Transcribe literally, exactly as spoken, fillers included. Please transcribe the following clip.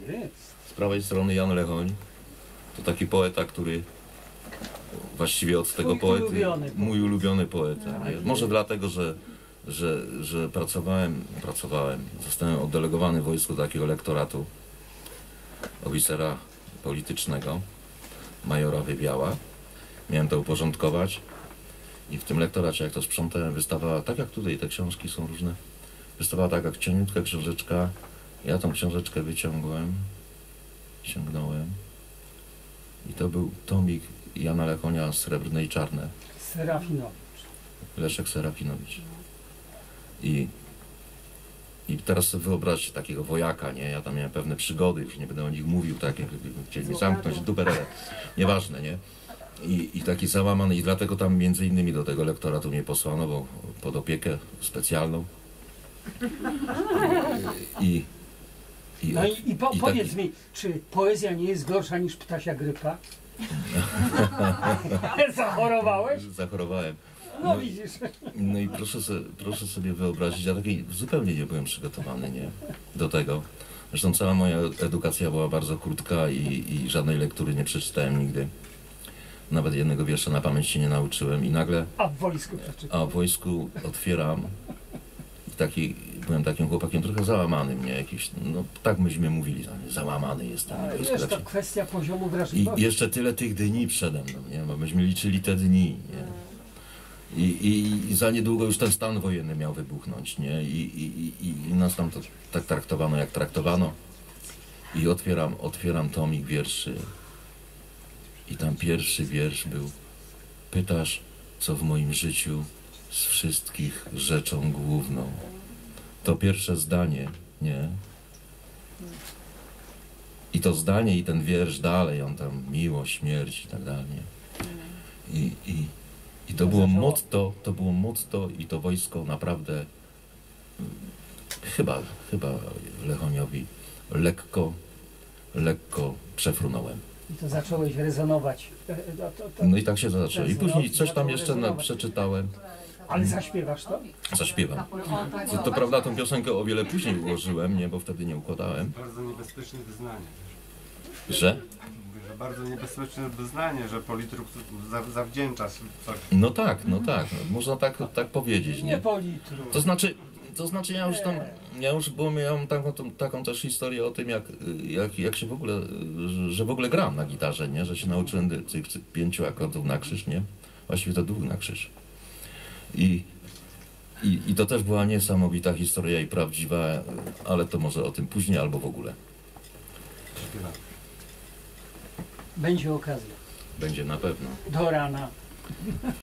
Jest. Z prawej strony Jan Lechoń. To taki poeta, który właściwie od tego Twój poety, ulubiony mój ulubiony poeta. Tak, Nie? jest. Może dlatego, że, że, że pracowałem, pracowałem, zostałem oddelegowany w wojsku do takiego lektoratu oficera politycznego, majora Wywiała. Miałem to uporządkować i w tym lektoracie, jak to sprzątałem, wystawała, tak jak tutaj te książki są różne, wystawała taka cieniutka książeczka. Ja tą książeczkę wyciągłem, sięgnąłem i to był tomik Jana Lechonia Srebrne i Czarne. Serafinowicz. Leszek Serafinowicz. I, I teraz sobie wyobraźcie takiego wojaka, nie? Ja tam miałem pewne przygody, już nie będę o nich mówił, tak, jak chcieli mnie zamknąć, duperele, nieważne, nie? I, I taki załamany, i dlatego tam między innymi do tego lektoratu mnie posłano, bo pod opiekę specjalną. I, i, No i, i, po, i powiedz taki, mi, czy poezja nie jest gorsza niż ptasia grypa? Zachorowałeś? Zachorowałem. No, No, widzisz. no i proszę sobie, proszę sobie wyobrazić, ja taki zupełnie nie byłem przygotowany, nie? Do tego. Zresztą cała moja edukacja była bardzo krótka i, i żadnej lektury nie przeczytałem nigdy. Nawet jednego wiersza na pamięć się nie nauczyłem i nagle, A w wojsku przeczytał. a w wojsku otwieram i taki, byłem takim chłopakiem trochę załamanym, nie? Jakiś, no tak myśmy mówili, załamany jestem. Ale wojsku wiesz, to lepszy. kwestia poziomu I wrażliwości. jeszcze tyle tych dni przede mną, nie? Bo myśmy liczyli te dni, nie? I, i, I za niedługo już ten stan wojenny miał wybuchnąć, nie? I, i, i, i nas tam to tak traktowano, jak traktowano. I otwieram, otwieram tomik wierszy. I tam pierwszy wiersz był: pytasz, co w moim życiu z wszystkich rzeczą główną. To pierwsze zdanie, nie? I to zdanie i ten wiersz dalej, on tam miłość, śmierć i tak dalej. I, i, i to było motto, to było motto i to wojsko naprawdę chyba, chyba Lechoniowi lekko, lekko przefrunąłem. I to zacząłeś rezonować. E, To, to, to. No i tak się to zaczęło. I później coś tam Zaczął jeszcze na, rezonować. przeczytałem, Ale zaśpiewasz to? zaśpiewam. To, to prawda, tą piosenkę o wiele później ułożyłem, nie, bo wtedy nie układałem, Bardzo niebezpieczne wyznanie. że Mówię, że bardzo niebezpieczne wyznanie, że politruk za, zawdzięcza coś. no tak, no tak, no, można tak, tak powiedzieć, Nie nie? po litru. To znaczy, to znaczy ja już tam, ja już, bo miałem taką, taką też historię o tym, jak, jak, jak się w ogóle, że w ogóle gram na gitarze, nie? Że się nauczyłem tych pięciu akordów na krzyż, nie? Właściwie to dwóch na krzyż. I, i, I to też była niesamowita historia i prawdziwa, ale to może o tym później albo w ogóle. Będzie okazja. Będzie na pewno. Do rana.